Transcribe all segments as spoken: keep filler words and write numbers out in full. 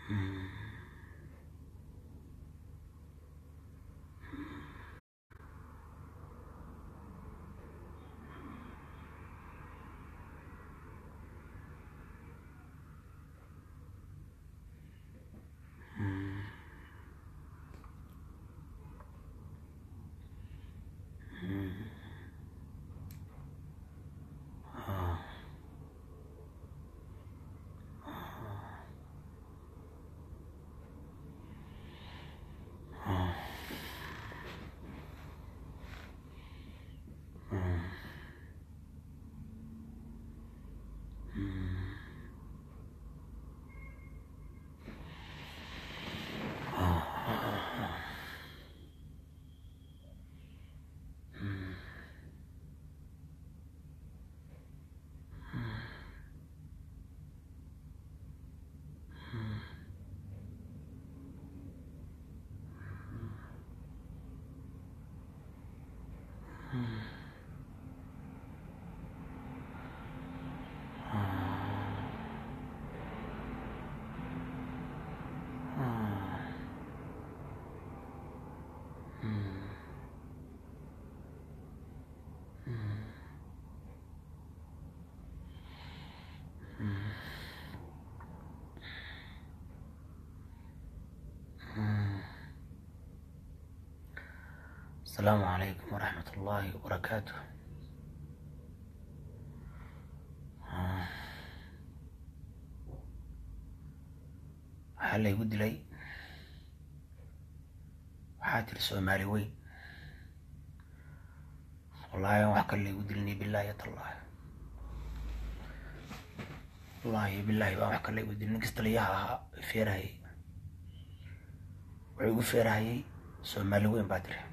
السلام عليكم ورحمة الله وبركاته. waxaa la igu dilay waxaa tiri Soomaali weyn wallahi wax kale la igu dilnay billahi tallahi wallahi billahi wax kale la igu dilnay kastaliyaha feerahay wuxuu igu feerahay Soomaali weyn baa tiri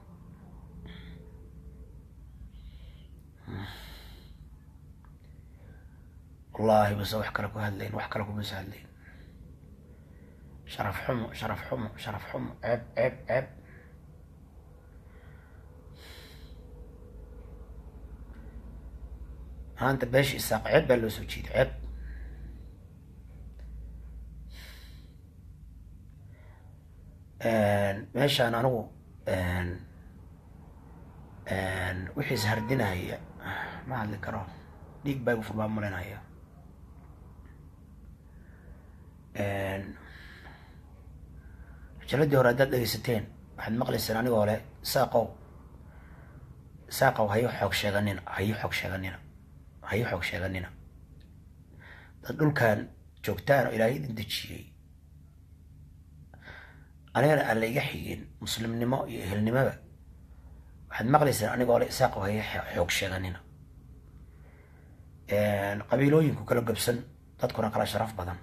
والله بس wax kale ku hadleen wax kale kuma hadleen sharaf xumo sharaf xumo sharaf xumo عيب عيب عيب أنت باش يساق عيب بلو سوتشيد عيب ان ماشي انا انو ان ان وحي سهردنا هي ما عاد الكرام ديك باي وفربان مرينا هي ان جلدي هورا داد دغيستين waxaad maqlaysaan aniga hore saaqow saaqow hayo xog sheeganina hayo xog sheeganina hayo xog sheeganina dad dhulkan joogtaan ilaahay idin dejiyay anigana aan la iga xigin muslimnimo iyo ehelnimada waxaad maqlaysaan aniga hore saaqow hayo xog sheeganina een qabiilooyinku kala gabsan dadkuna kala sharaf badan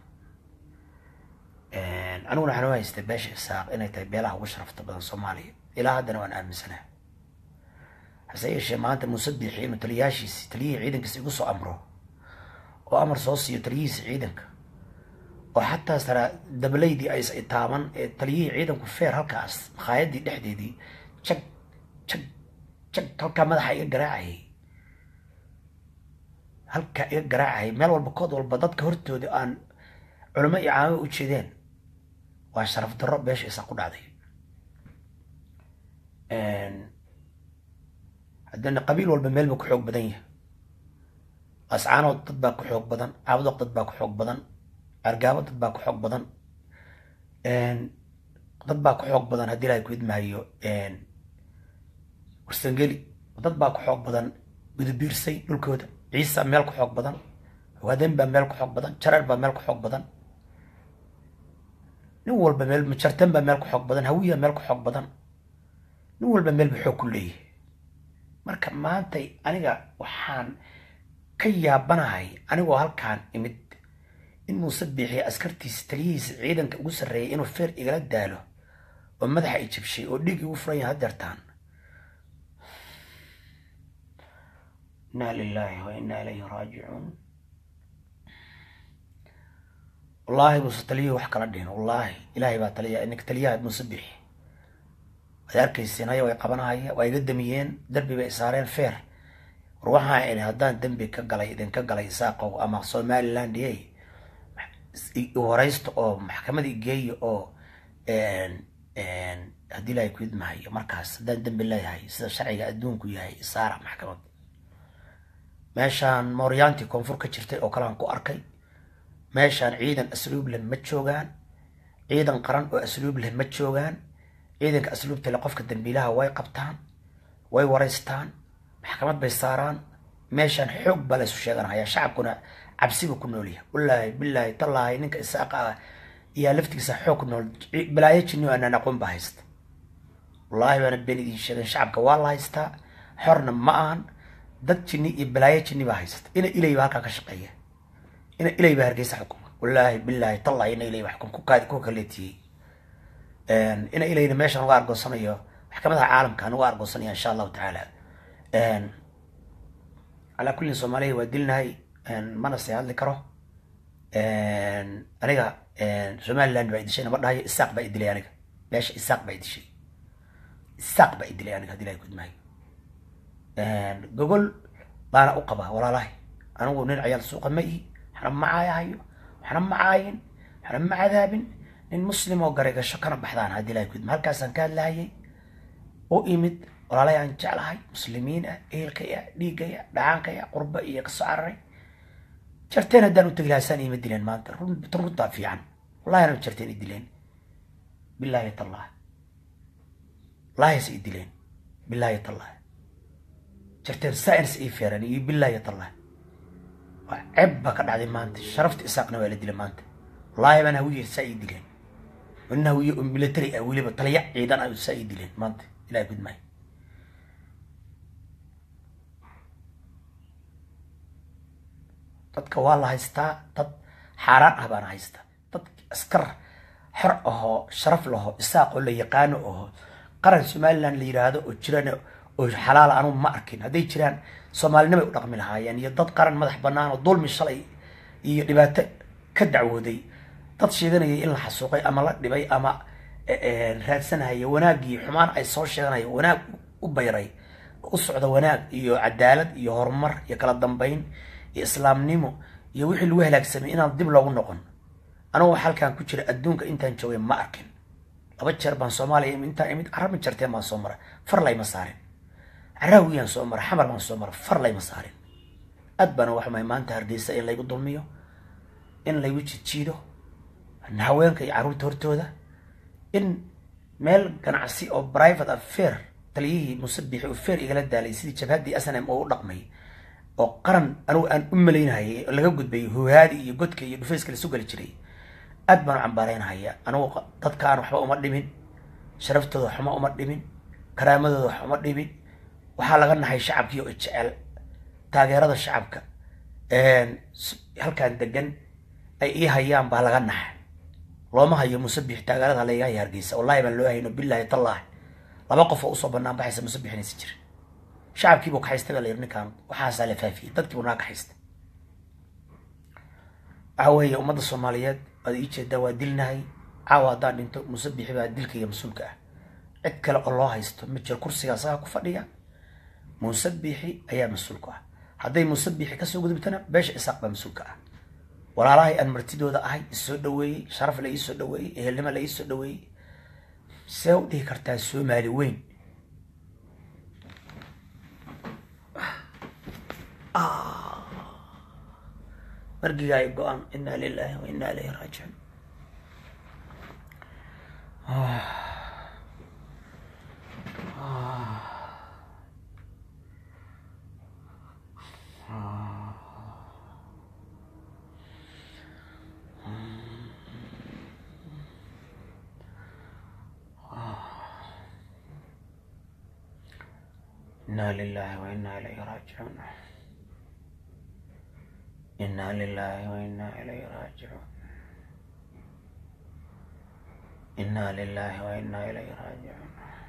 أنا وأنا حنوي استباش الساق إنه تبيله وشرفت بدن صومالي إلى هذا وأنا أمن سنة هسه الشيء ما أنت مسبي حين تلياشي تليه عيدك يقصوا أمره وأمر صوصي تليس عيدك وحتى ترى دبليدي أيس إتامن تليه عيدك كفير هالكاس خايدي دحدي دي شك شك شك هالكا ماذا حي جراعي هالكا جراعي مال والبقود والبضات كهرتو دي أن علماء عامة وتشيدين وشرف الرب باش يساقون عليه ان عندنا قبيل والبميل بك حوق بدنيه اسعانو تطبق حوق بدن عاود تطبق حوق بدن ارقابه تطبق حوق بدن ان تطبق حوق بدن هدي لا يكيد مايو ان وسنجلي تطبق حوق بدن بدبيرسي دولكودا عيسى ميلك حوق بدن وهدين با ميلك حوق بدن جرر با ميلك حوق بدن nin walba meel majartan baa meel ku xoog badan hawiya meel ku xoog badan nin walba meel buu xoog ku leeyahay marka maanta aniga waxaan ka yaabanahay anigoo halkaan imid in Muuse Biixi askartiisa taliyihiisa ciidanka ugu sarreeyay inuu feer igala daalo oo madaxa ay jabshay oo dhig ugu furan yahay hadartaan inna lillahi wa inna ilayhi raaji'uun والله بس تليه وحكى ردين والله إلهي بقى تليه إنك تليه مسبح ذلك السنة ويقبنا هاي ويقدميين دربي بإسارين فير روحها إن هدان دنبي كقلي إذن كقلي ساقو أما صومالي لاندي waraysto oo maxkamada igeeyo oo haddii ilaahay ku idmahayo markaas haddaan dembi leeyahay sida sharciga adduunku yahay isaara maxkamad. meeshaan mooryaantii koonfur ka jirtay oo kale aan ku arkay. meeshaan ciidan asluub leh ma joogaan, ciidan qaran oo asluub leh ma joogaan. ciidanka asluubta leh qofka dambiilaha way qabtaan, way waraystaan, maxkamad bay saaraan. meeshaan xoog baa la isu sheeganaya, shacabkuna cabsiba ku nool yahay. wallaahi billaahi tallaahi ninka isaaqa ah iyo laftigiisa xoog ku nool balaayo jinni aanan aqoon baa haysta. wallaahi baana been idiin sheegan, shacabka waa la haystaa, xorna ma ahan. dad jinni iyo balaayo jinni baa haysta. ina ilay baa halkaa ka shaqeeya, ina ilay baa hargeysa xukuma. wallaahi billaahi tallaahi ina ilay wax ku kaadi ku kaleetiyey. ina ilayna meeshaan uga argoosanayo maxkamadaha caalamka aan uga argoosanaya insha allahu tacaala. calaa kullin soomaaliya waa dilnahay, mana sii hadli karo. aniga somaliland baa idishay nama dhahayo, isaaq baa idilay aniga. meesha isaaq baa idishay, isaaq baa idilay aniga haddii ilahay kudmaayo. gogol baana u qabaa walaalahay. anigu nin ciyaal suuqa ma ihi, waxna ma caayahayo, waxna ma caayin, waxna ma cadaabin. nin muslim oo garay gasho kana baxdaan haddii ilahay kudma. halkaasaan ka hadlahayay u imid walaalahay aan jeclahay, muslimiin ah, ehelkaya, dhiigaya, dhacaankaya, qurba iyo kasoo cararay. jarteen haddaan u tegi lahaasaan iima dileen maanta. runtaa fiican wallahi anaa jarteen i dileen billaahi tallah. wallahi is i dileen billaahi tallah. jarteen saains ii feeran iyo billaahi tallah. waa ceeb baa ka dhacday maanta. sharafta isaaqna waa la dilay maanta. wallahi baan hawiye saa ii dileen. nin hawiye oo military ah weliba taliya ciidan ah saa ii dileen maanta. ilahay gudmaayo. dadka waa la haystaa, dad xaaraan ah baana haysta. dad askar xor ahoo sharaf lahoo isaaq oo la yaqaano aho qaran somaliland la yiraahdo oo jiraan oo xalaal aanu ma arkin. hadday jiraan soomaalinimay u dhaqmi lahaayeen, iyo dad qaran madax bannaan oo dulmi shalay iyo dhibaato ka dacwooday, dad sheeganaya in la xasuuqay ama la dhibay ama raadsanaya wanaagii xumaan ay soo sheeganaya wanaag u bayray, u socda wanaag iyo cadaalad iyo horumar iyo kala dambeyn iyo islaamnimo iyo wixii lagu halaagsamay inaan dib loogu noqon. anigu halkaan ku jira adduunka intaan joogay ma arkin. laba jeer baan soomaaliya intaan imid carab jarteen baan soo maray, far layma saarin. caraawiyaan soo maray, xamar baan soo maray, far layma saarin. aad baan wax may maanta hargeysa in laygu dulmiyo, in laygu jijiido haweenka iyo carruurta hortooda, in meel ganacsi oo private affair taliyihii musabixi oo fair igala daalay sidii jabhadii S N M oo u dhaqmay oo qaran anigu aan u malaynayay laga gudbay hooyaadi iyo godka iyo dhufayska la soo gali jiray. aad baan u cambaaraynaya. anigu dadkaan waxba uma dhimin, sharaftooda waxba uma dhimin, karaamadooda waxba uma dhimin. waxaa laga nahay shacabkii oo jecel taageerada shacabka halkaan degan ay ii hayaan baa laga nahay. looma hayo musabix taageerada layga haya hargeysa. wallahi baan loo hayno billaahi tallah. laba qof oo usoo banaan baxaysa musabixinaysa jira. shacabkii buu ka haystay baa la yiri ninkaan waxaasaa la faafiyey, dadkii buu naa ka haystay. waxa weeye ummadda soomaaliyeed waad ii jeedaa waa dilnahay. caawa haddaan dhinto musabixi baa dilkayga mas-uulka ah. cid kale oo loo haysto ma jiro. kursiga asagaa ku fadhiya, musabixi ayaa mas-uulka ah. hadday musabixi kasoo gudubtana beesha isaaq baa mas-uulka ah. walaalahay aan martidooda ahay isoo dhaweeyey, sharaf la iisoo dhaweeyey, ehelnimo la iisoo dhaweeyey. see u dhihi kartaa soomaali weyn margiga ay go-aan. inaa lilahi wa inaa ilayhi raajicuun. إنا لله وإنا إليه راجعون. إنا لله وإنا إليه راجعون. إنا لله وإنا إليه راجعون.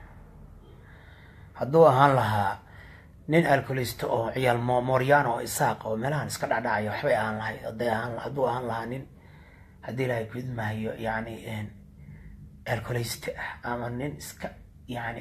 hadduu ahaan lahaa nin alcoholisto oo ciyaal mooryaano oo isaaq oo meelahan iska dhacdhacayo waxbay ahaan lahayd. hadday ahaan hadduu ahaan lahaa nin haddii ilaahay ku idmaayo yani alcoholiste ah ama nin iska yani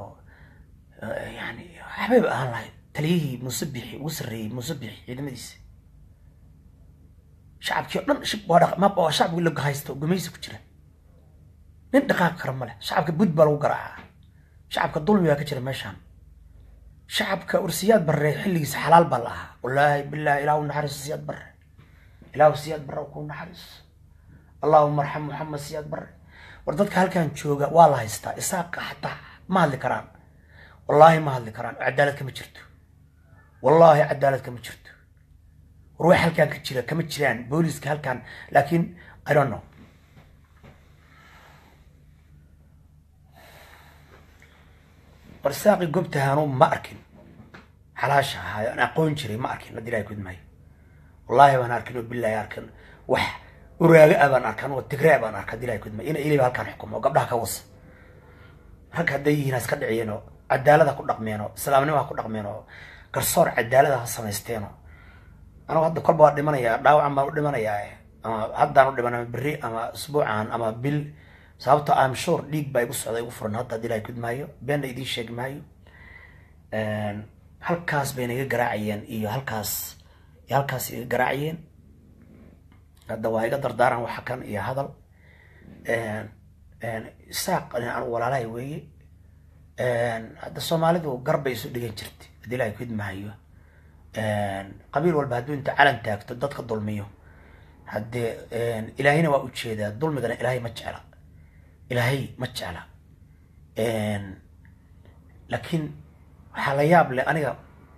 يعني حبيب أهل تليه مسبح وسري مسبح يعني ما ديس شعب كي دن شب ورق ما بقى شعب يقول لك هايستو قميص كجرا نين دقائق كرمله شعب كبود بلو قرعة شعب كظلم يا كجرا ماشان شعب كأرسيات برا حلي حلال بالله والله بالله إله ونحرس سياد برا إله سياد برا وكون نحرس اللهم ارحم محمد سياد برا وردتك هل كان شوقة والله يستا إساق حتى ما هاللي كران والله ما هاللي كران عدالتك ما جرتو والله عدالتك ما جرتو روح هل كان كتير كم تشرين بوليس هل كان لكن I don't know برساقي قبتها أنا ما أركن حلاشة هاي أنا أقول شري ما أركن لا دراي كود معي والله ما أركن بالله أركن وح ورجاء أبان أركن والتقرأ أبان أركن دراي كود معي إن إلي بهالكان حكم وقبلها كوص هك هدي ناس كده عينه عدالة كل رقمينه سلامني ما كل رقمينه كسر عدالة هالسمستينه أنا هذا كل بعض دمنا يا داو عم بعض دمنا يا أما هذا أنا دمنا بري أما أسبوعان أما بيل sababta I'm sure dhiig bay u socday u furan hadda dilay kud maayo been idin sheeg maayo een halkaas bay naga garaacayeen iyo halkaas iyo halkaas iga garaacayeen hadda waa iga dardaaran waxa kan iyo hadal een een saaq aan walaalay weeye een hadda Soomaalidu garbay isu dhigan jirtay dilay kud maayo een qabiil walba haduu inta calan taagto dadka dulmiyo hadda een ilaahina waa u jeedaa dulmidana ilaahay ma jecla إلهي ما تجعله، لكن حالياب لأني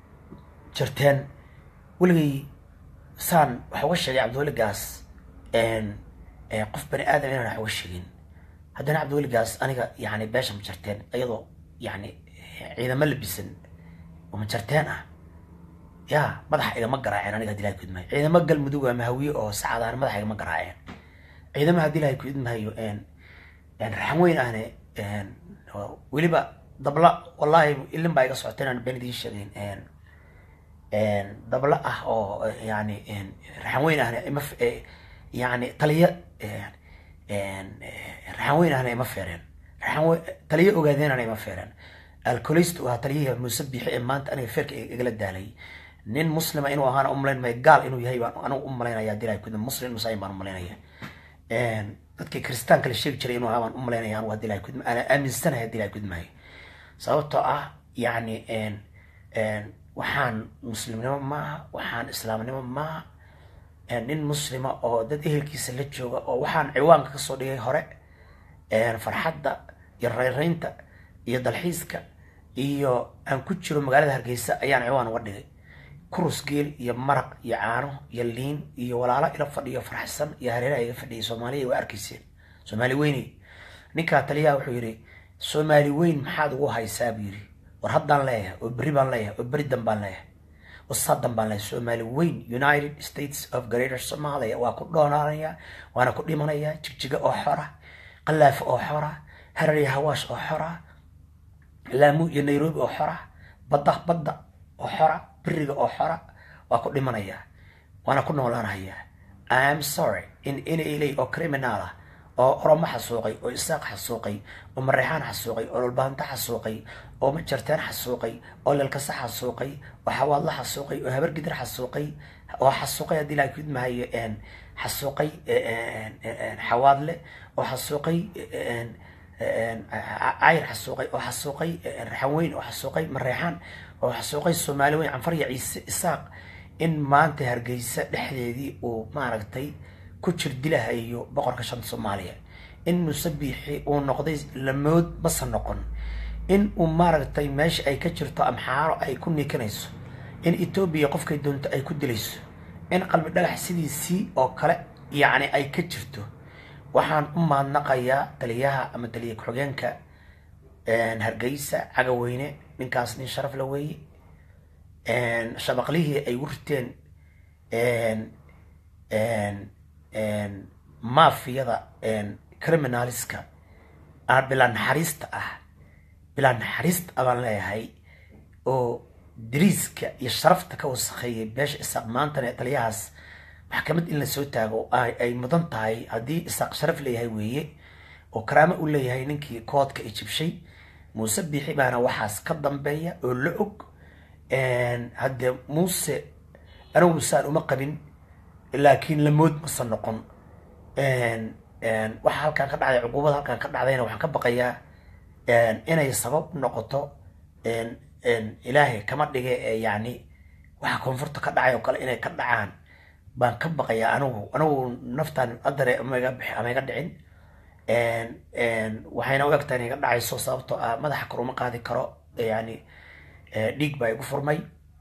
جرتين ولقي سان وحوش اللي عبد الولي قاس إن قف بني آدم أنا حوشين هذا عبد الولي قاس أنا يعني باش مجرتين أيضا يعني إذا ما لبسن ومجرتينه يا مدح إذا ما قرأين أنا قد لا يكون معي إذا ما قل مدوقة مهوية أو سعادة أنا مدح إذا ما قرأين إذا ما هدي لا يكون معي إن يعني رحموين أنا إن ولي بقى دبلا والله اللي ما يقص عتنا بين دي الشغين إن إن دبلا أو يعني إن رحموين أنا مف يعني طلية إن إن رحموين أنا مفيرين رحمو طلية وجادين أنا مفيرين الكوليست وطلية مسبح إمانت أنا فرق إجلد دالي نين مسلم إنه أنا أملين ما يقال إنه يهيب أنا أملين يا ديراي كده مسلم مسايم أنا أملين يا إن dadka kristaanka la sheegi jiray inuu ahaan u maleynayaan waa dilay ku ana aaminsanahay dilay ku dhimay sababtoo ah yaani een een waxaan muslimnimo ma waxaan islaamnimo ma een nin muslima oo dad ehelkiisa la jooga oo waxaan ciwaanka ka soo dhigay hore een farxadda iyo reereynta iyo dalxiiska iyo aan ku jiro magaalada Hargeysa ayaan ciwaan uga dhigay kurus geel iyo maraq iyo caano iyo liin iyo walaalo ila fadhiyo farxsan iyo hareeraha iga fadhiyo Soomaaliya way arkayseen Soomaali weyni ninka taliya wuxuu yiri Soomaali weyn maxaad ugu haysaa biiri war haddaan leeyahay oo bari baan leeyahay oo bari dan baan leeyahay oo sadan baan leeyahay Soomaali weyn United States of Greater Somalia waa ku doonaanaya waana ku dhimanaya jigjiga oo xora qalaaf oo xora harari hawaash oo xora laamu iyo Nairobi oo xora badda badda oo xora biriga oo xora waa ku dhimanaya waana ku noolaanaya I'm sorry in in ilay oo criminal oo oroma xasuuqay oo isaaq xasuuqay oo mareexaan xasuuqay oo walbaanta xasuuqay oo ma jartaan xasuuqay oo lalkasa xasuuqay oo xawaad la xasuuqay oo habar gidir xasuuqay oo xasuuqay hadii la ku maayo een xasuuqay een xawaadle oo xasuuqay een ayr xasuuqay oo xasuuqay raxweyn oo xasuuqay mareexaan oo xasuuqay Soomaali weyn canfar iyo ciise isaaq in maanta Hargeysa dhexdeedii oo maaragtay ku jir dilahayo boqorka shan Soomaaliya in musabixi oo noqday lamood bas noqon in uu maaragtay meesha ay ka jirto amxaaro ay ku nikanayso in Ethiopia qofkay doonto ay ku dilayso in qalbi dhagax sidiisii oo kale yaani ay ka jirto waxaan u maadnaqayaa taliyaha ama taliye ku-xigeenka een Hargeysa cagaweyne ninkaas nin sharaf la weeyay een shabaqlihii ay wurteen een een een mafiyada een criminalska aan bilan xariista ah bilan xariist abaan leeyahay oo diriiska iyo sharafta ka wasakhay beesh isaaq maanta taliyahaas maxkamad in la soo taago ay ay mudan tahay hadii isaaq sharaf leeyahay weeye oo karaamo u leeyahay ninkii koodka ijibshay Muuse bixi baana waxaas ka dambeeya oo la og een hadda Muuse anagu saan uma qabin laakiin lamood masa noqon waxa halkan ka dhacday cuquubada halkan ka dhacdayna waxaan ka baqayaa inay sabab noqoto ilaahay kama dhige yani waxa koonfurta ka dhacay oo kale inay ka dhacaan baan ka baqayaa anigu anigu naftaan adare amaga bixi amaga dhicin waxayna u egtahay inay ka dhacayso sababtoo ah madaxa kor uma qaadi karo yani dhiig baa igu furmay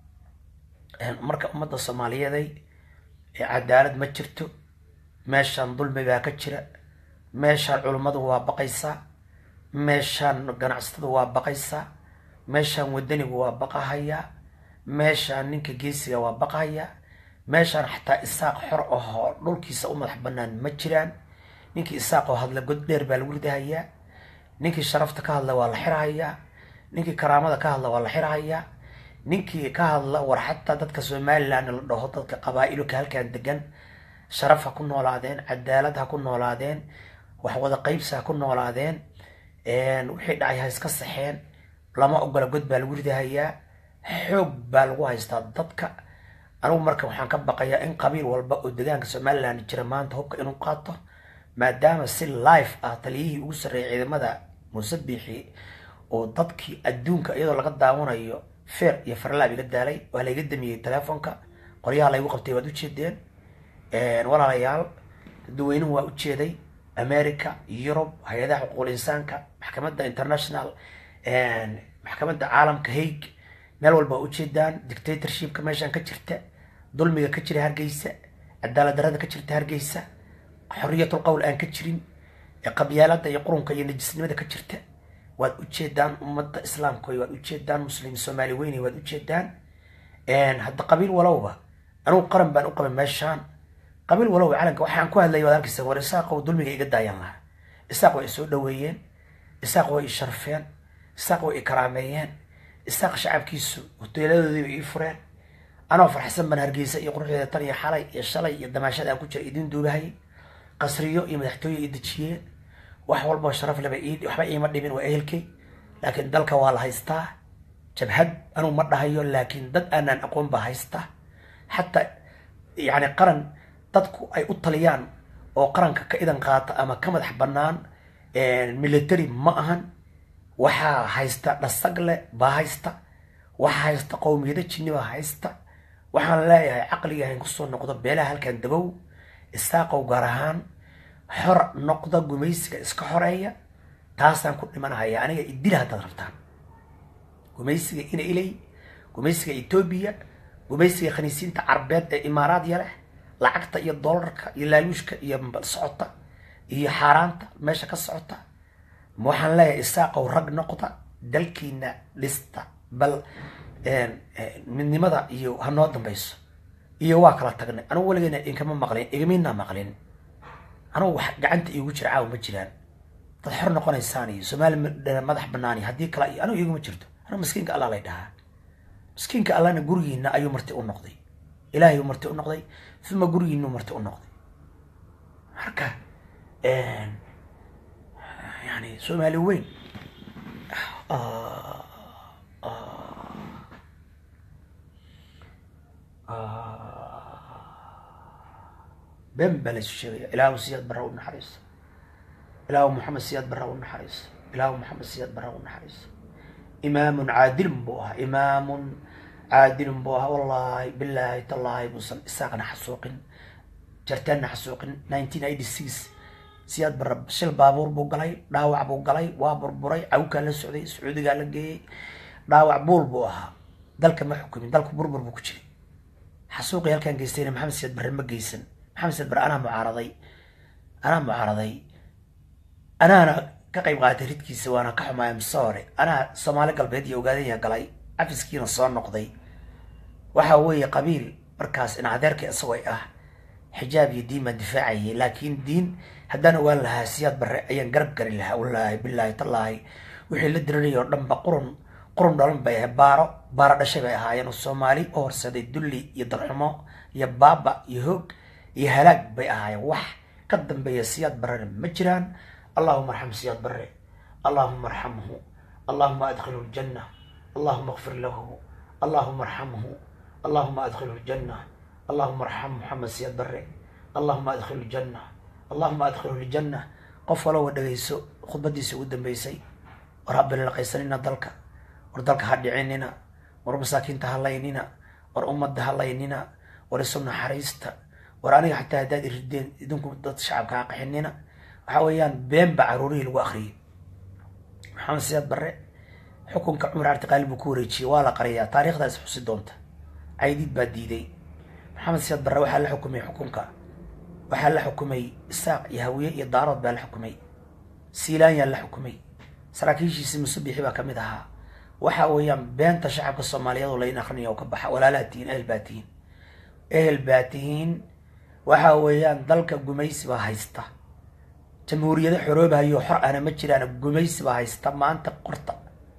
marka ummadda soomaaliyeeday cadaalad ma jirto meeshaan dulmi baa ka jira meeshaan culummadu waa baqaysaa meeshaan ganacsatadu waa baqaysaa meeshaan wadanigu waa baqahayaa meeshaan ninka geesiga waa baqahayaa meeshaan xataa isaaq xor ahoo dhulkiisa u madax bannaan ma jiraan ninkii isaaq oo hadla god dheer baa lagu ridahayaa ninkii sharafta ka hadla waa la xirahayaa ninkii karaamada ka hadla waa la xirahayaa ninkii ka hadla war xataa dadka somaliland la dhaho dadka qabaa'ilka halkan degan sharaf ha ku noolaadeen cadaalad ha ku noolaadeen wax wada qaybsi ha ku noolaadeen wixii dhacay ha iska saxeen lama ogola god baa lagu ridahayaa xoog baa lagu haystaa dadka anigu marka waxaan ka baqayaa in qabiil walba oo deegaanka somaliland jira maanta hubka inuu qaato maadaama si live ah taliyihii ugu sarreeyay ciidamada Muuse Biixi oo dadkii adduunka iyadoo laga daawanayo feer iyo farlaab iga daalay waa la iga damiyay telefoonka qoryaha la igu qabtay waad u jeedeen walaalayaal dadweynuhu waa u jeeday America Europe hay'adaha xuquuqul insaanka maxkamadda international maxkamadda caalamka Hague meel walba u jeedaan dictatorshipka meeshan ka jirta dulmiga ka jira Hargeysa cadaalad darrada ka jirta Hargeysa xorriyatul qowl aan ka jirin qabyaalada iyo qurunka iyo najisnimada ka jirta waad u jeedaan ummadda islaamka waad u jeedaan muslim Soomaali weyn waad u jeedaan hadda qabiil walowba anigu qaran baan u qabay meeshan qabiil walowba calanka waxaan ku hadlay wada arkaysan war isaaq oo dulmiga iga daayan laha isaaq way soo dhaweeyeen isaaq way sharfeen isaaq way karaameeyeen isaaq shacabkiisu hoteeladoodii ay fureen ana farxsan ban Hargeysa iyo quruxdeeda tan iyo xalay iyo shalay iyo damaashada aan ku jiray idin duubahay qasriyo iyo madaxtooyo ay dajiyeen wax walba sharaf laba iid waxba iima dhibin waa ehelkay laakiin dalka waa la haystaa jabhad anu ma dhahayo laakiin dad aanan aqoon ba haystaa hatta yani qaran dadku ay u taliyaan oo qaranka ka idan qaata ama ka madax bannaan military ma ahan waxa haysta dhasagle baa haysta waxa haysta qowmiyada jinni baa haysta waxaan leeyahay caqliga aan ku soo noqdo beelaha halkan dabow isaaqow gaar ahaan xor noqda gumaysiga iska xoreeya taasaan ku dhimanayaa aniga idil haddaad rabtaan gumaysiga ina ilay gumaysiga Ethiopia gumaysiga khaniisiinta carbeed ee imaaraad yale lacagta iyo dollarka iyo laaluushka iyo socota iyo xaaraanta meesha ka socota waxaan leeyahay isaaqow rag noqda dalkiina lista bal midnimada iyo hanoo dambayso iyo waa kala tagnay anigu waligeena inkama maqlin igamiina maqlin anigu wax gacanta iigu jira caaw ma jiraan dad xor noqonaysaan iyo Soomaali madax banaani haddii kala anigu iguma jirto anigu miskiinka Allah lay dhahaa miskiinka Allahna gurigiina ayuu marti u noqday ilaahay uu marti u noqday thuma gurigiina marti u noqday marka een يعني Soomaali weyn ah بن بلش الشيء إله سياد برا ونحرس إله محمد سياد برا ونحرس إله محمد سياد برا ونحرس إمام عادل بوها إمام عادل بوها والله بالله تالله بوصل إساقنا حسوقن جرتنا حسوقن ألف وتسعمية وستة وثمانين سياد برا شل بابور بوغلاي داوع بوغلاي وابر بري عوكا للسعودي السعودي قال لقي داوع بول بوها دالك ما حكمين دالك بربر بوكتشري حسوقي هل كان جيستين محمد سياد برا ما جيسن محمد سياد برا أنا معارضي أنا معارضي أنا أنا كقيب قاعد ريدكي سوانا كحما مصوري أنا صومالي قلبيدي وقادية قلاي عفسكين الصور نقضي وحاوي قبيل مركز إن عذارك أسوي أه حجابي ديما دفاعي لكن دين هدانا وقال لها سياد برا أيان قرب قري لها والله بالله تالله وحي لدرني يردن بقرن قرن دولن بيه بارو بارو دشي بيه هايان الصومالي أور سيدي دولي يدرحمو يبابا يهوك يهلاك بيه هايان وح قدم بيه سياد برا مجران اللهم ارحم سياد برا اللهم ارحمه اللهم أدخله الجنة اللهم اغفر له اللهم ارحمه اللهم أدخله الجنة اللهم ارحم محمد سياد بري اللهم ادخل الجنة اللهم ادخله الجنة قف ولو دغيسو خطبتيسي ugu dambeysay war habbil la qaysanina dalka war dalka hadhicinina war masaakiinta halaynina war ummadda halaynina war isuna xariista war aniga xataa hadaad irideen idinku dad shacabka qaxinina waxa weeyaan been ba caruurihi lagu akhriyay maxamed siyaad barre xukunka cumar arti qalbi ku wareejiyay waa la qariyaa taariikhdaas xusi doonta caydid baa diiday maxamed siyaad barre waxa la xukumay xukunka waxa la xukumay isaaq iyo hawiye iyo daarood baa la xukumay siilaan yaa la xukumay saraakiishiisi musabixi baa kamid ahaa waxa weeyaan beenta shacabka Soomaaliyeed oo la in akhriyo ka baxa walaalaatiin ehel baatiin ehel baatiin waxa weeyaan dalka gumaysi baa haysta jamhuuriyadda xoroobayo xor ana ma jiraan gumaysi baa haysta maanta qorta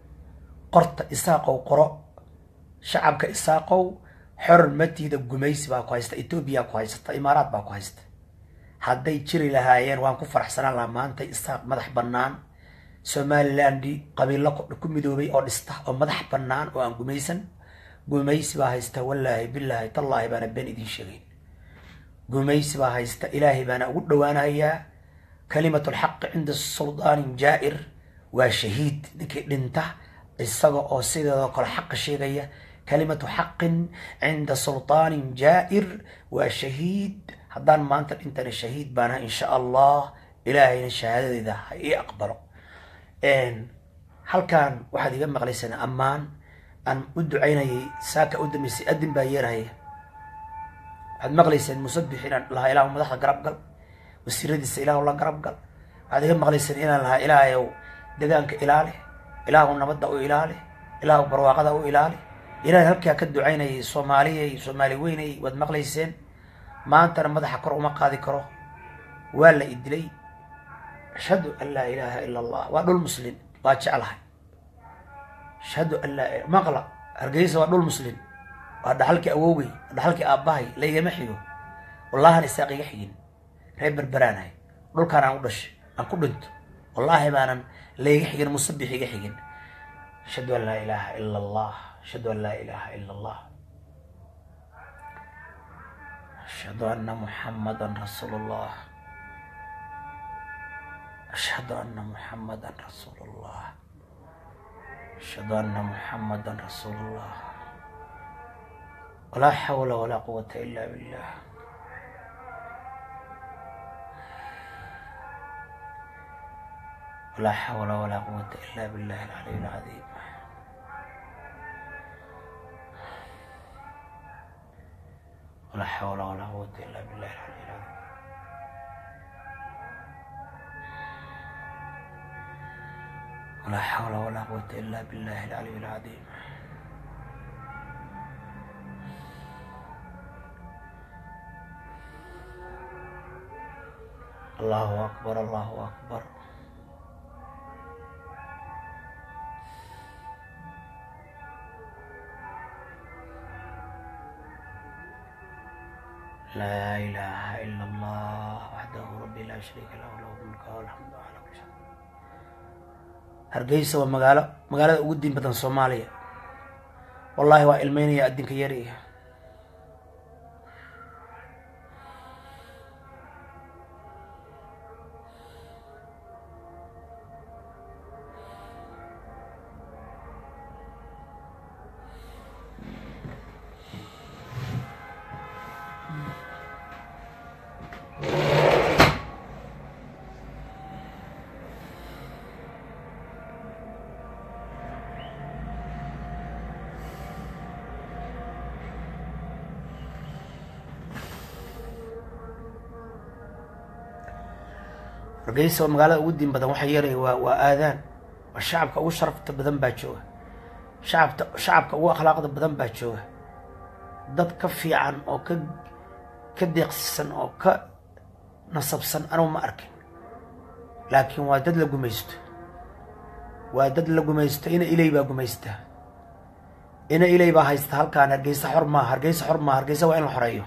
qorta isaaqow qoro shacabka isaaqow xor matiida gumaysi baa ku haysta Itoobiya ku haysta Imaaraad baa ku haysta hadday jiri lahaayeen waan ku faraxsanaan lahaa maanta isaaq madax bannaan Somaliland qabiilo ku midoobay oo dhista oo madax bannaan oo aan gumaysan gumaysi baa haysta wallahi billahi tallahi bana been idin sheegay gumaysi baa haysta ilaahi bana ugu dhawaanayaa kalimatul haqq inda sultaan jaa'ir waa shahiid ninkii dhinta isaga oo sidoo kale xaq sheegaya kalimatu haqqin inda sultaan jaa'ir waa shahiid haddaan maanta dhintana shahiid bana insha Allah ilaahayna shahaadada ha ii aqbalo een halkan waxaad iga maqlaysana ammaan aan u ducaynayay saaka u dambeysay adin baa yeerahay waxaad maqlayseen musabbixiina la ilaahu madaxda garab gal wasiiradiisa ilaahu la garab gal waxaad iga maqlayseen inaan lahaa ilaahayow deegaanka ilaali ilaahu nabadda u ilaali ilaahu barwaaqada u ilaali ilaahay halkaa ka ducaynayay Soomaaliya iyo Soomaali weynay wad maqlayseen maanta madaxa kor uma qaadi karo waa la idilay ashhadu an la ilaha illa allah wa dul muslim waa jecelahay ashhadu an la maqla hargeysa waa dul muslim waa dhaxalkii awowgay dhaxalkii aabahay la igama xigo wallahi isaaq iga xigin reer berberaanay dhulkaan aan u dhashay aan ku dhinto wallahi baanan la iga xigin musabbix iga xigin ashhadu an la ilaha illa allah ashhadu an la ilaha illa allah ashhadu anna muhammadan rasulullah أشهد أن محمدا رسول الله أشهد أن محمدا رسول الله ولا حول ولا قوة إلا بالله ولا حول ولا قوة إلا بالله العلي العظيم ولا حول ولا قوة إلا بالله العلي العظيم ولا حول ولا قوة إلا بالله العلي العظيم الله أكبر الله أكبر لا إله إلا الله وحده ربي لا شريك له له الملك والحمد على كل شيء hargeysa waa magaalo magaalada ugu diin badan Soomaaliya wallahi waa ilmeynaya adinka yariga hargeysa waa magaalada ugu diin badan waxa yeeray waa waa aadaan waa shacabka ugu sharafta badan baa jooga shacabta shacabka ugu akhlaaqda badan baa jooga dad ka fiican oo ka ka deeqsan oo ka nasabsan anoo ma arkin laakiin waa dad la gumaysto waa dad la gumaysto ina ilay baa gumaysta ina ilay baa haysta halkaan hargeysa xor ma hargeysa xor ma hargeysa waa in la xoreeyo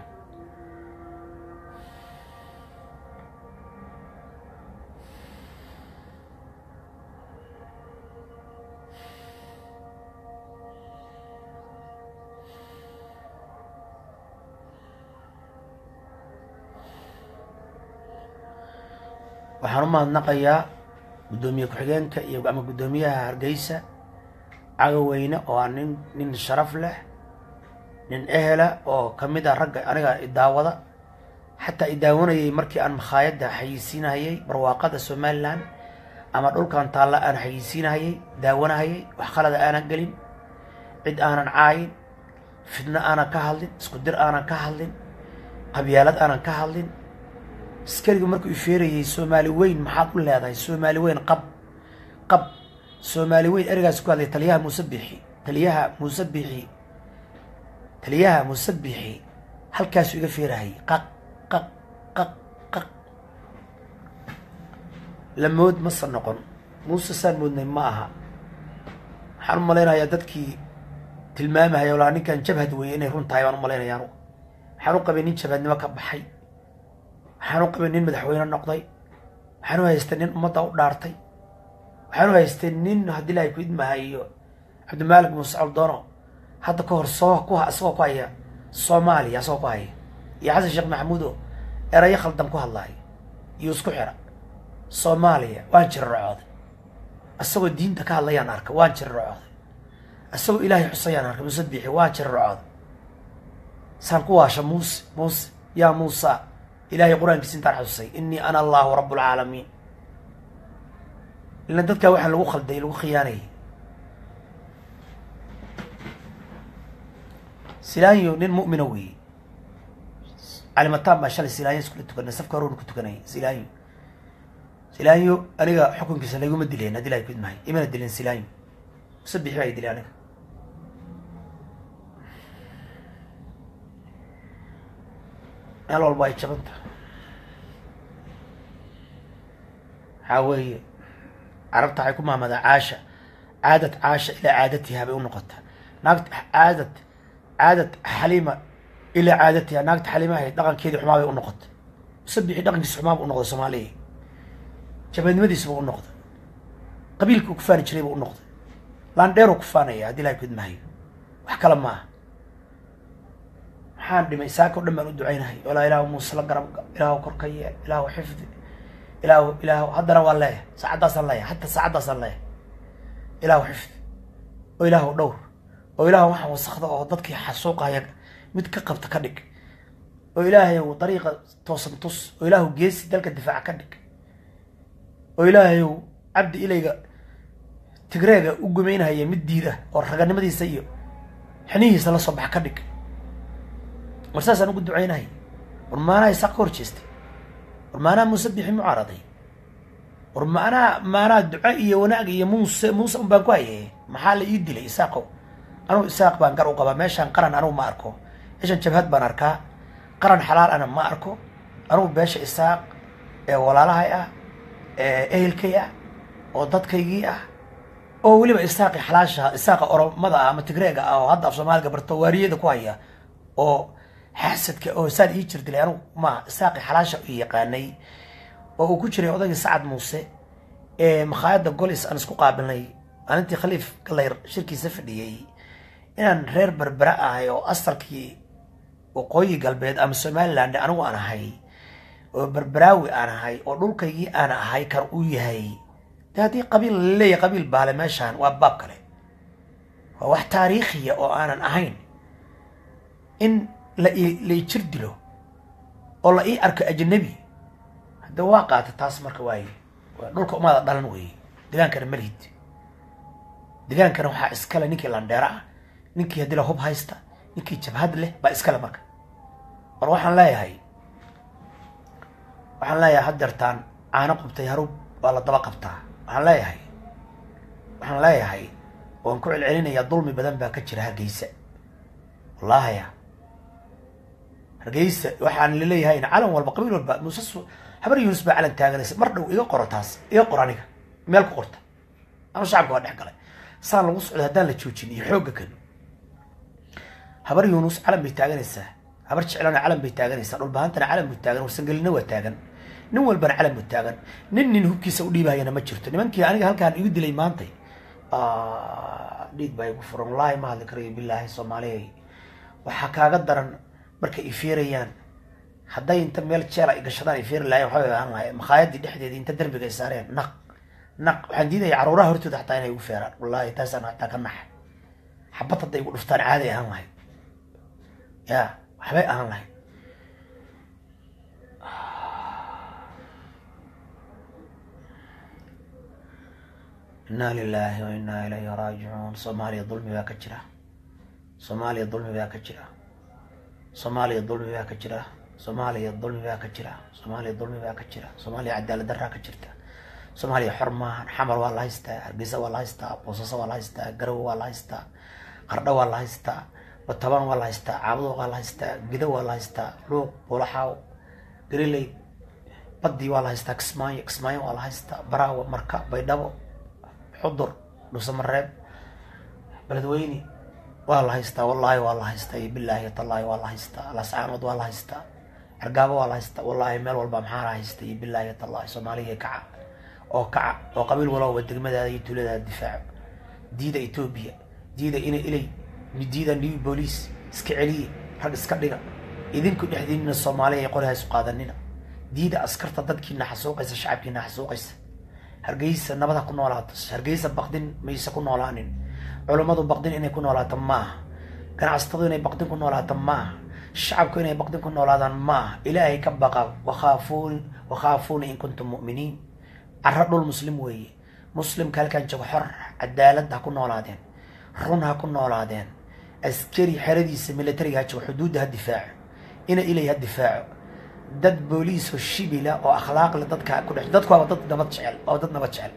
waxaan u mahadnaqayaa gudoomiye ku-xigeenka iyo ama gudoomiyaha Hargeysa Cagaweyne oo aan nin nin sharaf leh nin ehela oo kamid ah ragga aniga idaawada xataa idaawanayay markii aan makhaayada xayisiinayay barwaaqada Somaliland ama dhulkan taala aan xayisiinayay daawanayay wax khalad aanan galin cid aanan caayin fidna aanan ka hadlin isku dir aanan ka hadlin qabyaalad aanan ka hadlin iskariga markuu ifeerayay Soomaali weyn maxaad u leedahay Soomaali weyn qab qab Soomaali weyn erigaas ku hadlay taliyaha Musabixi taliyaha Musabixi taliyaha Musabixi halkaas iga feerahay qaq qaq qaq qaq lamood ma sanoqon Muuse san moodnay ma aha waxaan u maleynayaa dadkii tilmaamahay wala ninkan jabhad weey inay runtahay waan u maleynayaa waxaan u qabay nin jabhadnimo ka baxay waxaan u qabay nin madaxweyne noqday waxaan u haystay nin ummadda u dhaartay waxaan u haystay nin haddii ay ku idmaayo Cabdimalik Muuse Aldoono hadda ka hor soo ku asoo ku haya Soomaaliya soo ku haya iyo Xasan Sheekh Maxamuud eray khaldan ku hadlay iyo isku xira Soomaaliya waan jirracooday asagoo diinta ka hadlayaan arka waan jirracooday asagoo Ilaahay xusayaan arka Musabixi waan jirracooday san ku waasha Muuse Muuse ya Muuse إلهي قرآن كسين ترحسي إني أنا الله رب العالمين لأن دتك واحد لو خلد لو خياني سلايو نين مؤمنوي على ما تاب ما شال سلايو سكلت كنا سفكرون كنت كناي سلايو سلايو أنا حكم كسلايو مدلين هدي لا يكون معي إيمان الدلين سلايو سبح معي دلين أنا هلا والله يتشبنت حاوي عرفت حيكون ما ماذا عاشة عادة عاشة إلى عادتها بأنقطة ناقت عادة عادة حليمة إلى عادتها ناقت حليمة هي دقن كيدي حماه بأنقطة سبحي دقن كيس حماه بأنقطة سومالية شباب مدي سبق النقطة قبيلك كفاني شريب النقطة لان ديرو كفاني هدي لا يكون معي وحكى لما حان دي ما يساكو لما ندعو عينهي ولا إله موسى لقرب إله كركية إله حفظ إله إله هدنا والله سعد صلى حتى سعد صلى إله حفظ وإله دور وإله واحد وسخط وضدك حسوقها يك متكقب تكدك وإله وطريقة توصل تص وإله جيس ذلك الدفاع كدك وإله عبد إليك تقرأ وجمعينها هي مديرة ورجعنا مدي سيء حنيه سلا صبح كدك مرساسا نقول دعينا هي ورما أنا يساق ورشيستي ورما أنا مسبح معارضي ورما أنا ما أنا دعائي وناقي موسى موسى بقايه محل يدي لي يساقو أنا يساق بانقر وقبا ماشان قرن أنا ما أركو إيش جبهات بناركا قرن حلال أنا ما أركو أنا باش يساق ولا لها إيه الكيا وضد كيجيا أو ولي بيساق حلاشها يساق أو ماذا ما تقرأ أو هذا في سمال قبر تواريه ذكوايا أو حسد أو سال يجر دليانو ما ساقي حلاشة يقاني أو كشري أوضاع سعد موسى مخايد الجوليس أنا سكوا قابلني أنا أنت خليف كلير شركة سفرية إن غير بربراء هاي أو أصل كي وقوي قلبي أم سمال لأن أنا وأنا هاي وبربراوي أنا هاي ودول كي أنا هاي كروي هاي هذه قبيل لي قبيل بالماشان وأباب كله وواحد تاريخي أو أنا أهين إن لا لا يشرد له والله إيه أرك أجنبي هذا واقع تتاس مرك واي دولك ما ضلنا وي دلان كان مليد دلان كان وحى إسكال نيكي لاندرا نيكي هدي له هوب هايستا نيكي جبهد له بإسكال مرك وروحنا لا هاي وحنا لا يا هدرتان أنا قبت يهرب ولا طبق قبتها وحنا لا هاي وحنا لا هاي ونكون العلينا يا ظلمي بدن باكتشر هرجيسة والله يا رجيس waxaan leeyahay in calan walba qabiil walba muusas habar Yunus ba calan taaganaysa mar dhow iga qorataas iga qoraniga meel ku qorta ama shacabka waa dhex galay saan lagu socdo hadaan la joojin iyo xoog kan habar Yunus calan bay taaganaysa habar jeclana calan bay taaganaysa dhul baahantana calan bay taagan warsan galina waa taagan nin walba calan buu taagan nin nin hubkiisa u dhiibayana ma jirto nimankii aniga halkaan igu dilay maantay ah dhiig bay ku furan wallahi ma hadli karayo billahi Soomaaliyeey waxa kaaga daran marka ay fiirayaan hadday inta meel jeel ay gashadaan ay feeri lahayen waxbay ahaan lahayen makhaayadii dhexdeedii inta derbiga ay saareen naq naq waxaan diidaya caruuraha hortooda xataa inay ugu feeraan wallahi taasaan xataa ka naxa xabad hadday igu dhuftaan caadi ahaan lahayd ya waxbay ahaan lahayd inaa lilahi wa inaa ilayhi raajicuun soomaaliya dulmi baa ka jira soomaaliya dulmi baa ka jira soomaaliya dulmi baa ka jira soomaaliya dulmi baa ka jira soomaaliya dulmi baa ka jira soomaaliya cadaalad daraa ka jirta soomaaliya xor maahan xamar waa la haystaa hargeysa waa la haystaa boosaaso waa la haystaa garowe waa la haystaa qardho waa la haystaa batabaan waa la haystaa caabudo waa la haystaa gido waa la haystaa luuq buulaxaaw galiley badii waa la haystaa kismaayo kismaayo waa la haystaa baraawo marka baydhabo xudur dhusamareeb beledweyne waa la haystaa wallahi waa la haystaa iyo bilaahi tallaahi waa la haystaa lascaanood waa la haystaa argaabo waa la haystaa wallahi meel walba maxaa la haystaa iyo bilaahi tallaahi soomaaliya kaca oo kaca oo qabiil walowba degmadaada iyo tuuladaada difaaco diida etoobiya diida ina ilay diida new police iska celiya rag iska dhiga idinku dhexdiinna soomaaliya ay qori haysu qaadanina diida askarta dadkiina xasuuqaysa shacabkiina xasuuqaysa hargeysa nabada ku noolaato hargeysa baqdin maysa ku noolaanin culummadu baqdin inay ku noolaato maaha ganacsatadu inay baqdin ku noolaato maaha shacabku inay baqdin ku noolaadaan maaha ilaahay ka baqa wakhaafuun wakhaafuuna in kuntum mu'miniin carra dhul muslim weeye muslimka halkaan joogo xor cadaalad ha ku noolaadeen run ha ku noolaadeen askari xeradiisa militariga ha joogo xuduudda ha difaaco ina ilay ha difaaco dad booliis oo shibila oo akhlaaq leh dadka ku dhex dadku waa dad nabad jecel waa dad nabad jecel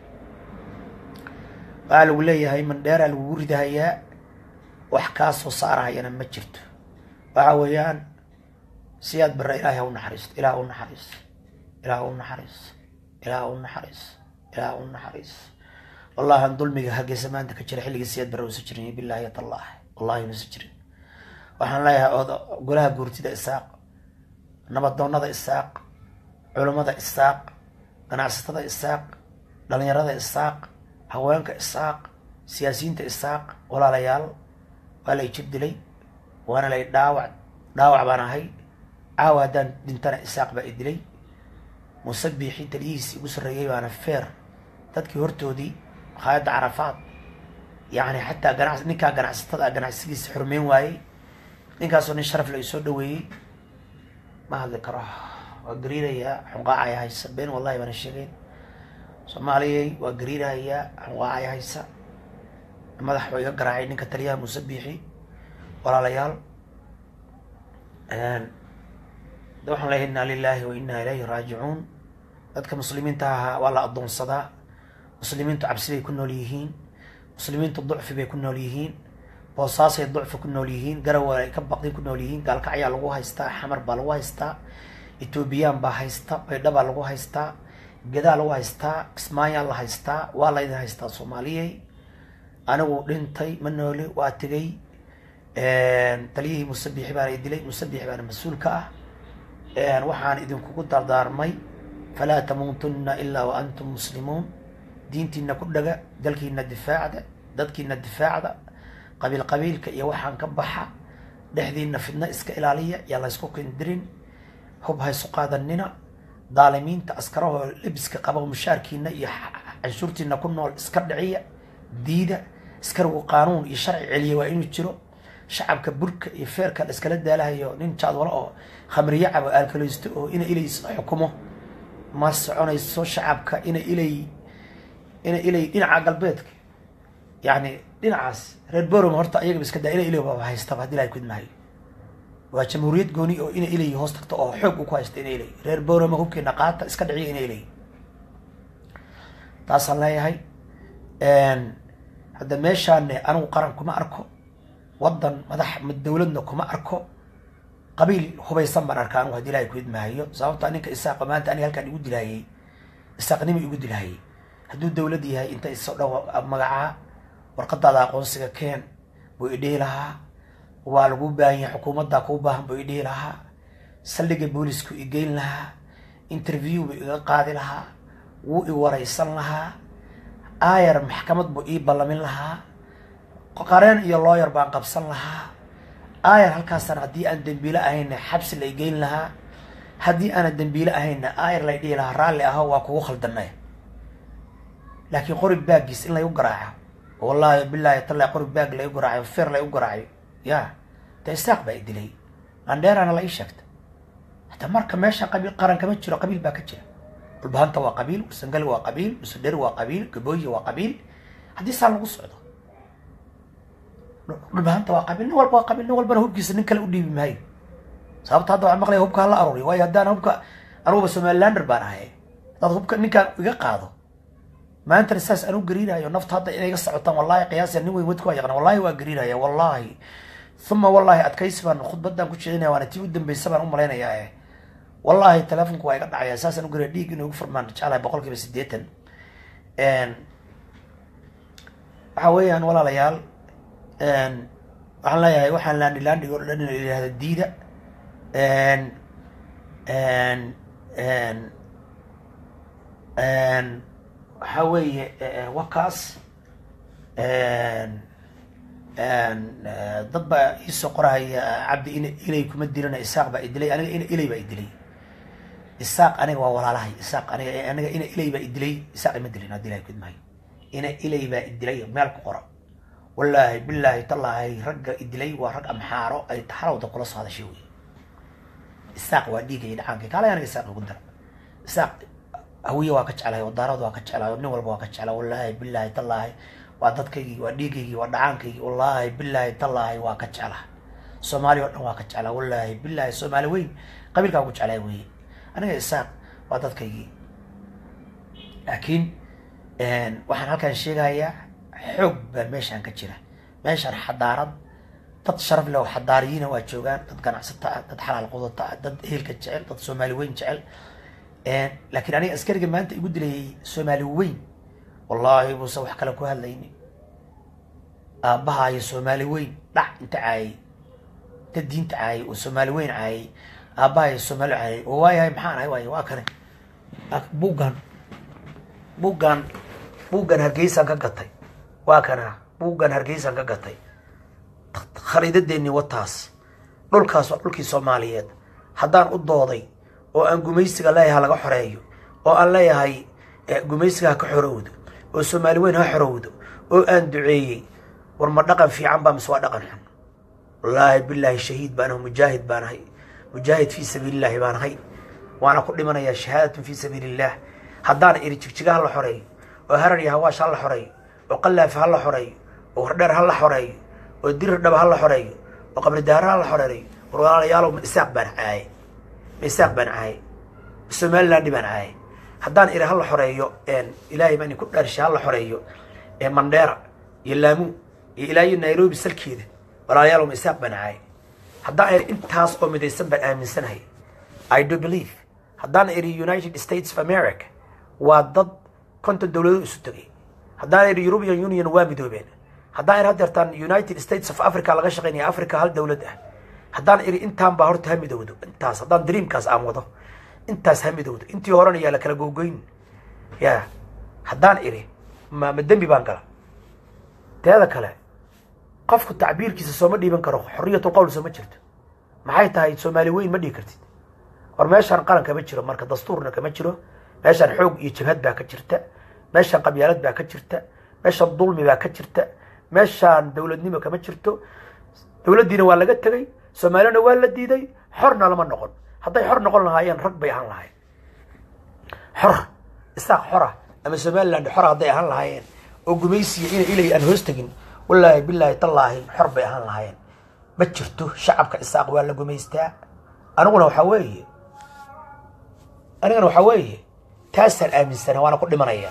waxaa lagu leeyahay mandheeraa lagugu ridahayaa wax kaa soo saarahayana ma jirto waxa weeyaan siyaad barre ilaahay ha u naxariisto ilaah u naxariisto ilaah u naxariisto ilaah u naxariisto ilaah u naxariisto wallahi aan dulmiga hargeysa maanta ka jira xilligii siyaad barre uusa jirin bilaahi tallaah wallahi uusa jirin waxaan leeyahay golaha guurtida isaaq nabadoonnada isaaq culummada isaaq ganacsatada isaaq dhalinyarada isaaq haweenka isaaq siyaasiyiinta isaaq walaalayaal waa lay jir dilay waana lay dhaawac dhaawac baan ahay caawa haddaan dhintana isaaq baa i dilay muuse biixi taliyihiisi igu sarreeyay baana feer dadkii hortoodii makhaayadda carafaad yacni xataa ganac ninkaa ganacsatada ganacsigiisa xurmeyn waayey ninkaasoo nin sharaf la isoo dhaweeyey ma hadli karo waa gariirayaa xunqaacaya haysa been wallahi baana sheegeyn soomaaliyay waa gariirayaa xunqaacaya haysa madax baa iga garaacay ninka taliyaha muuse biixi walaalayaal da waxaan leeyahay inaa lilahi wa inaa ilayhi raajicuun dadka muslimiinta ahaa waa la addoonsadaa muslimiintu cabsi bay ku nool yihiin muslimiintu ducfi bay ku nool yihiin boosaasay ducfi ku nool yihiin garowe ay ka baqdin ku nool yihiin gaalkacyaa lagu haystaa xamar baa lagu haystaa etoobiyaan baa haysta baydha baa lagu haystaa gadaa lagu haystaa kismaayaa la haystaa waa laydin haystaa soomaaliyey anigu dhintay ma nooli waa tegay taliyihii muuse biixi baana i dilay muuse biixi baana mas-uulka ah waxaan idinkugu dardaarmay falaa tamuutunna ilaa wa antum muslimuun diintiina ku dhaga dalkiina difaacda dadkiina difaacda qabiil qabiilka iyo waxaan ka baxa dhexdiina fidna iska ilaaliya yaa la isku kindirin hub haysu qaadanina daalimiinta askarahoo lebiska qaba mushaarkiina iyo canshuurtiina ku nool iska dhiciya diida askarigu qaanuun iyo sharci celiya waa inuu jiro shacabka burka iyo feerka la iskala daalahayo nin jaadwalo oo khamriye cabo aalkalaysto oo ina ilay xukumo ma soconayso shacabka ina ilay ina ilay dhinaca galbeedka yani dhinacaas reer borom horta ayaga iska daa ina ilay baba haystaba haddii ilahay kudmahayo waa jamhuuriyad gooni oo ina ilay hoos tagto oo xoog u ku haysta ina ilay reer boroma hubkeena qaata iska dhiciya ina ilay taasaan leeyahay hadda meeshaane anigu qaran kuma arko waddan madax dawladna kuma arko qabiil hubaysan baan arkaa anigu haddii ilahay kuidmahayo sababta ninka isaaqa maanta aniga halkaan igu dilahayey isaaqnimo igu dilahayey hadduu dawlad yahay inta isoo dhow magacaa warqadaada aqoonsiga keen buu idhihi lahaa waa lagu baahan yahay xukuumaddaa kuu baahan buu idhihi lahaa saldhiga boolisku igeyn lahaa interview buu iga qaadi lahaa wuu i waraysan lahaa aayar maxkamad buu ii ballamin lahaa qareen iyo looyar baan qabsan lahaa aayar halkaasana haddii aan dembiilo ahayna xabsi la igeyn lahaa haddii aana dambiile ahayna ayr lay dhihi lahaa raalli aho waa kugu khaldanay laakiin qori baagiis in laygu garaaco wallahi billahi tallaa qori baag laygu garaaco feer laygu garaaco yaa de isaaq baa idilay andheerana la ii sheegta hataa marka meesha qabiil qaran kama jiro qabiil baa ka jira dhulbahanta waa qabiil sangali waa qabiil musudheri waa qabiil gabooyi waa qabiil haddii saa lagu socdo dhulbahanta waa qabiil nin walba waa qabiil nin walbana hubkiisa nin kale u dhiibi maayo sababta hadda waxaan maqlaya hubka hala aruuriyo waayo haddaan hubka anuguba somalilander baan ahay haddaad hubka ninkaan iga qaado maantana saas anu gariinayo nafta hadda inay iga socotaan wallahi qiyaasa nin weyn wadka waa yaqaan wallahi waa gariinaya wallahi uma wallahi adkaysi baan khudbadan ku jeedinaya waana tii u dambaysa baan u malaynayaa wallahi telefonku waa iga dhacaya saas anu gariya dhiig inuu igu furmaan jeclahay boqol kiiba siddeetan waxa weeyaan walaalayaal waxaan leeyahay waxaan laandhi laandhig oo dhan in la yidhahda diida waxa weeye wakaas dad baa iisoo qorahaya cabdi in ilay kuma dilana isaaq baa idilay aniga ina ilay baa idilay isaaq aniga waa walaalahay isaaq aniga aniga ina ilay baa idilay isaaq ima dilin haddii ilahay kudmahay ina ilay baa idilay meel ku qora wallaahi billaahi tallaahi ragga idilay waa rag amxaaro ay taxarawda kula soo hadashay wey isaaq waa dhiigay dhacaanka kaalay aniga isaaq ugu dara isaaq hawiye waa ka jeclahay wadaarad waa ka jeclahay nin walba waa ka jeclaa wallaahi billaahi tallaahi waa dadkaygii waa dhiigaygii waa dhacaankaygii wallaahi billaahi tallaahi waa ka jeclaa soomaali oo dhan waa ka jeclaa wallaahi billaahi soomaali weyn qabiilkaa ugu jeclaa weye aniga isaaq waa dadkaygii laakiin waxaan halkaan sheegayaa xoog baa meeshaan ka jira meeshaan xadaarad dad sharaf leh oo xadaariyiina waa joogaan dad ganacsata ah dad xalaal qudata ah dad ehelka jecel dad soomaali weyn jecel laakiin aniga askariga maanta igu dilayay soomaali weyn wallaahi buuse wax kale ku hadlayni aabbahayo soomaali weyn dhac inta caayay dad diinta caayay oo soomaali weyn caayay aabbahayo soomaali caayay oo waayahay maxaan ahay waayo waa kane buuggan buuggan buuggan hargeysaan ka gatay waa kana buuggan hargeysaan ka gatay khariidadeennii wataas dhulkaas waa dhulkii soomaaliyeed haddaan u dooday oo aan gumaysiga leeyahay laga xoreeyo oo aan leeyahay gumaysiga ha ka xorowdo oo soomaali weyn ha xorowdo oo aan duceeyey war ma dhaqan fiican baa mise waa dhaqan xun wallaahi billaahi shahiid baan ahay mujaahid baan ahay mujaahid fii sabiilillaahi baan ahay waana ku dhimanayaa shahaadatun fii sabiilillaah haddaan iri jigjiga ha la xoreeyo oo harar iyo hawaash ha la xoreeyo oo qallaafa ha la xoreeyo oo wardheer ha la xoreeyo oo dirir dhaba ha la xoreeyo oo qabri daara ha la xoreeyo war walaalayaalow ma isaaq baan caayay ma isaaq baan caayay somaliland baan caayay haddaan iri ha la xoreeyo ilaahay baan ku dhaarshay ha la xoreeyo mandheera iyo laamu iyo ilaa iyo nairobi salkeeda walaalayaalow ma isaaq baan caayay haddaan iri intaas oo midaysan baan aaminsanahay I do believe haddaan iri United States of America waa dad konton dowladood isu tagay haddaan iri European Union waa midoobeen haddaan iri haddeertaan United States of Africa laga shaqeynaya Africa hal dowlad ah haddaan iri intaan baa horta ha midowdo intaas haddaan dreamkaas aan wado intaas ha midowdo intii horena yaa la kala googoyn ya haddaan iri ma ma dembi baan gala teeda kale qofku tacbiirkiisa sooma dhiiban karo xorriyatul qowl sooma jirto maxay tahay Soomaali weyn ma dhigi kartid war meeshaan qaran kama jiro marka dastuurna kama jiro meeshaan xoog iyo jabhad baa ka jirta meeshaan qabyaalad baa ka jirta meeshaan dulmi baa ka jirta meeshaan dowladnimo kama jirto dowladdiina waa laga tegay soomaalina waa la diiday xorna lama noqon hadday xor noqon lahaayeen rag bay ahaan lahaayeen xor isaaq xora ama somaliland xora hadday ahaan lahaayeen oo gumaysiya ina ilay aan hoos tegin wallaahi billaahi tallaahi xor bay ahaan lahaayeen ma jirto shacabka isaaq waa la gumaystaa aniguna waxaa weeye anigana waxaa weeye taasaan aaminsanahay waana ku dhimanayaa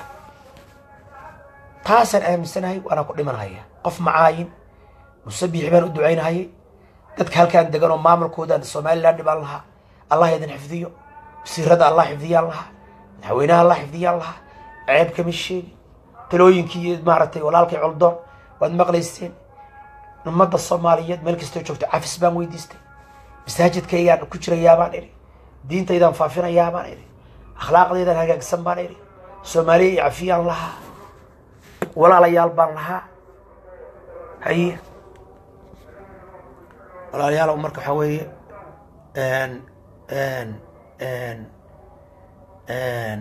taasaan aaminsanahay waana ku dhimanaya qof macaayin musabiixi baan u ducaynahayay dadka halkaan degan oo maamulkoodan somaliland baan lahaa allah idin xifdiyo wasiirada allah xifdiyaan lahaa madaxweynaha allah xifdiyaan lahaa ceeb kama sheegi talooyinkii maaragtay walaalkay coldoon waad maqlayseen ummadda soomaaliyeed meel kastoo joogto cafis baan weydiistay masaajidkaygaan ku jirayaa baan idhi diintaydaan faafinayaa baan idhi akhlaaqdaydaan hagaagsan baan idhi soomaaliya iyo cafiyaan lahaa walaalayaal baan lahaa haye walaalayaal marka waxaa weeye ان ان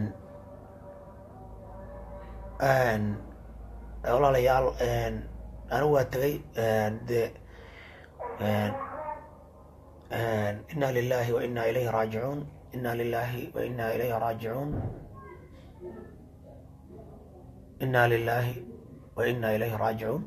ان والله ليال ان انا waa tagay de إنا لله وإنا إليه راجعون إنا لله وإنا إليه راجعون إنا لله وإنا إليه راجعون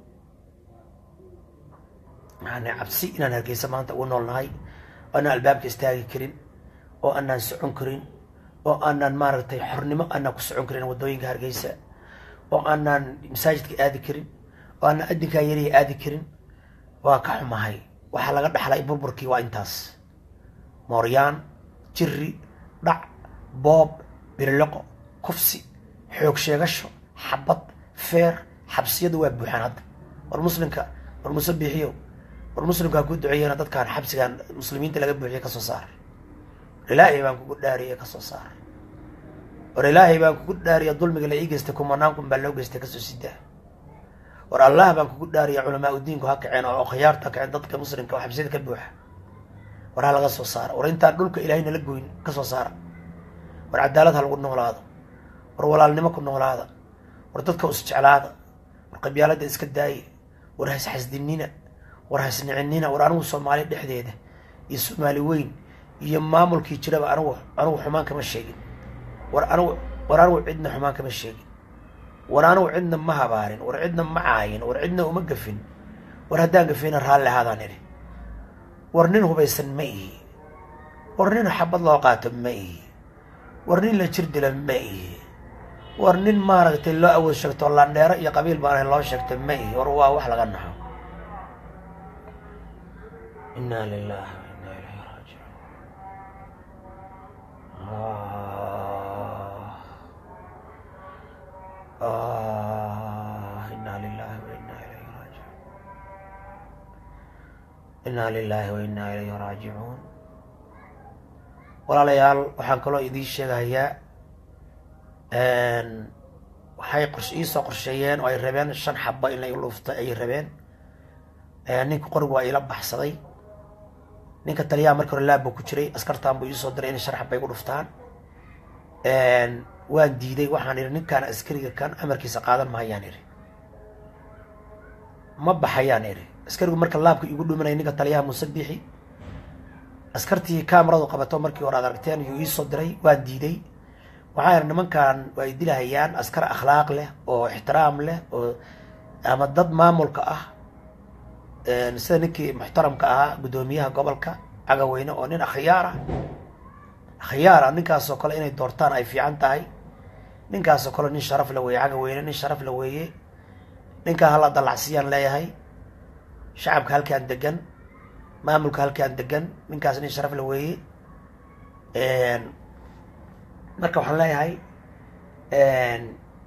يعني عبسي إن أنا كيسة ما أنت قلنا لهاي أنا الباب كيستاهي كرين أو أنا نسعون كرين أو أنا مارتي حرنما أنا كسعون كرين ودوين كهر كيسة أو أنا مساجد كآدي كرين أو أنا أدي كايري آدي كرين وكحما هاي waxaa laga dhaxlay burburkii waa intaas mooryaan jirri dhac boob birliqo kufsi xoog sheegasho xabad feer xabsiyadu waa buuxaan hadda war muslimka war musabixiyo war muslimka ku duceeyana dadkan xabsigan muslimiinta laga buuxiyo ka soo saar ilaahay baan kugu dhaariye ka soo saar war ilaahay baan kugu dhaariye dulmiga la iigeysta kumanaan kun baa loo geystay ka soo sidaa war allah baan kugu dhaariya culamaa u diinku ha kaceen oo khiyaarta kaceen dadka muslimka oo xabsiyada ka buuxa war ha laga soo saaro war intaan dhulka ilaahayna la goyn ka soo saara war cadaalad ha lagu noolaado war walaalnimo ku noolaada war dadka is jeclaada war qabyaalada iska daaye war has xasdinina war has nicinina war anigu Soomaali dhexdeeda iyo Soomaali weyn iyo maamulkii jiraba anigu anigu xumaan kama sheegin war anigu war anigu cidna xumaan kama sheegin ورانو عندنا ما هبارين ور عندنا معاين ور عندنا ومقفين ور هدان قفينا رهالي هذا نري ورنين هو بيسن مئي ورنين حب الله قاتم مئي ورنين لجرد لمئي ورنين ما رغت الله أول شكت والله نيرا يا قبيل باره الله شكت مئي وروا وحلا غنحو إنا لله وإنا إليه راجعون آه آه إنا لله وإنا إليه راجعون إنا لله وإنا إليه راجعون ولا ليال وحان كلو إذي الشيغايا أن وحي قرش إيسا قرشيين وأي ربين الشان حبا إلا يلوفتا أي ربين نينك قرقوا إلا بحصدي نينك التاليا مركور الله بو كجري أسكرتان بو يسو درين الشان حبا يلوفتان أن waan diiday waxaan iri ninkan askariga kan amarkiisa qaadan maayaan iri ma baxayaan iri askarigu marka laabka igu dhumanay ninka taliyaha musabixi askartii kaamiradu qabato markii hore aragteen iyo ii soo diray waan diiday waxaan nimankan way dilahayaan askar akhlaaq leh oo ixtiraam leh oo ama dad maamulka ah ee sida ninkii muxtaramka ah gudoomiyaha gobolka Cagaweyne oo nin akhyaara akhyaara ninkaas oo kale inay doortaan ay fiican tahay ninkaas oo kale nin sharaf la weeyay Cagaweyne nin sharaf la weeyay ninka hala dalacsiyaan leeyahay shacabka halkaan degan maamulka halkaan degan ninkaas nin sharaf la weeyay een marka waxaan leeyahay een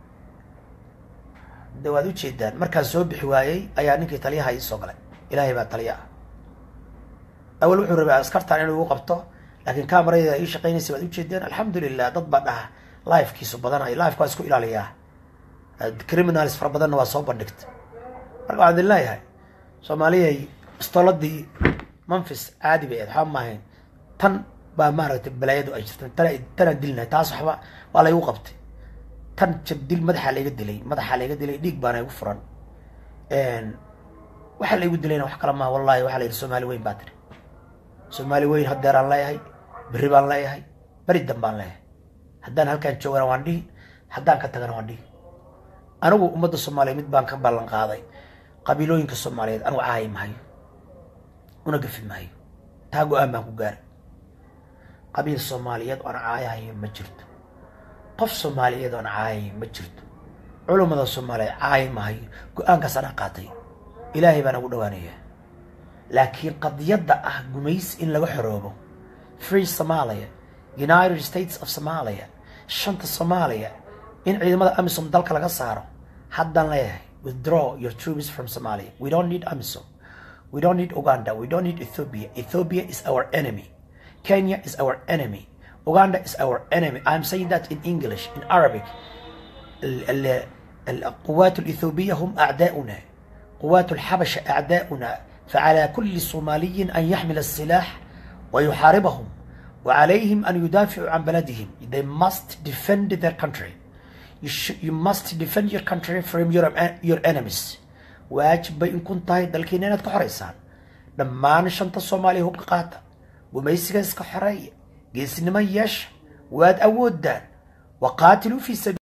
dawaad u jeedaan markaan soo bixi waayay ayaa ninkii taliyaha ii soo galay ilaahay baa taliyaha awal wuxuu rabay askartaan inuu qabto laakiin kaamirada ay shaqeynaysa waad u jeedaan alxamdulillah dad baa dhaha live kiisu badanay live ka isku ilaaliyaa criminals far badan waa soo bandhigtay marka waxaan leeyahay Soomaaliyay istoladii Memphis caadi bay ahayd xamahayn tan baa maaragtay balaayadu ay jirtay tan tan dilna taas waxba waa la igu qabtay tan jabdil madaxa laga dilay madaxa laga dilay dhiig baan ay ugu furan een waxa la igu dilayna wax kala ma wallahi waxa la yiri Soomaali weyn baa tiri Soomaali weyn hadeeraan leeyahay bari baan leeyahay bari dambaan leeyahay haddaan halkaan joogana waan dhihi haddaan ka tagana waan dhihi anigu ummadda Soomaaliyeed mid baan ka ballan qaaday qabiilooyinka Soomaaliyeed anigu caay maayo una gafi maayo taa go'aan baan ku gaaray qabiil Soomaaliyeed oo caayahay ma jirto qof Soomaaliyeed oo caay ma jirto culimada Soomaaliyeed caay maayo go'aanka sana qaatay ilaahay baan ugu dhawaanaya laakiin qadiyada ah gumays in laga xoroobo free Somalia United States of Somalia shanta Somalia in ciidamada AMISOM dalka laga saaro haddaan leeyahay withdraw your troops from Somalia we don't need AMISOM we don't need Uganda we don't need Ethiopia Ethiopia is our enemy Kenya is our enemy Uganda is our enemy I'm saying that in English in Arabic القوات الإثيوبية هم أعداؤنا قوات الحبشة أعداؤنا فعلى كل صومالي أن يحمل السلاح ويحاربهم وعليهم أن يدافعوا عن بلدهم. They must defend their country. You, sh you must defend your country from your, your enemies. واجب بإن كنت هاي دلكين إنك تحرسان. لما نشنت الصومالي هو بقاطع وميسك اسك حرية جيس نما يش واد أودان وقاتلوا في سبيل